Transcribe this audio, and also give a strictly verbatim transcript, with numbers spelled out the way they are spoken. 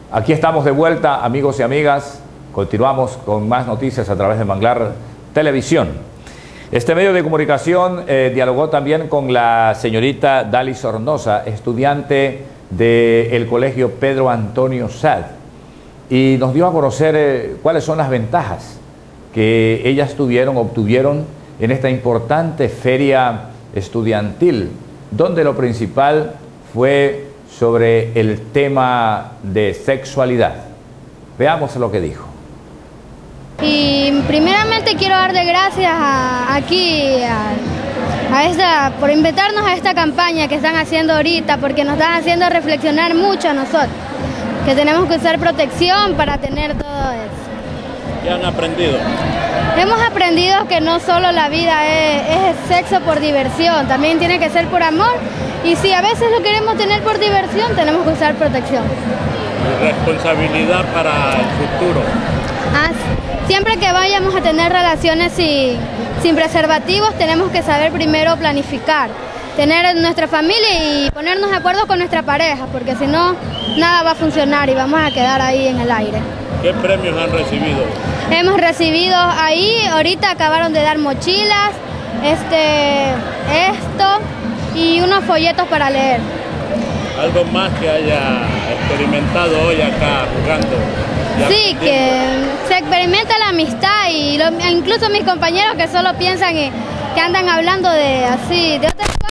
Aquí estamos de vuelta, amigos y amigas. Continuamos con más noticias a través de Manglar Televisión. Este medio de comunicación eh, dialogó también con la señorita Dalis Sornosa, estudiante del Colegio Pedro Antonio Sad, y nos dio a conocer eh, cuáles son las ventajas que ellas tuvieron, obtuvieron en esta importante feria estudiantil, donde lo principal fue sobre el tema de sexualidad. Veamos lo que dijo. Y primeramente quiero darle gracias a, aquí a, a esta, por invitarnos a esta campaña que están haciendo ahorita, porque nos están haciendo reflexionar mucho a nosotros, que tenemos que usar protección para tener todo eso. ¿Qué han aprendido? Hemos aprendido que no solo la vida es, es sexo por diversión, también tiene que ser por amor, y si a veces lo queremos tener por diversión, tenemos que usar protección. Responsabilidad para el futuro. Ah, siempre que vayamos a tener relaciones sin, sin preservativos, tenemos que saber primero planificar, tener nuestra familia y ponernos de acuerdo con nuestra pareja, porque si no, nada va a funcionar y vamos a quedar ahí en el aire. ¿Qué premios han recibido? Hemos recibido ahí, ahorita acabaron de dar mochilas, este, esto y unos folletos para leer. ¿Algo más que haya experimentado hoy acá jugando? Sí, que se experimenta la amistad y lo, incluso mis compañeros que solo piensan que, que andan hablando de así, de otra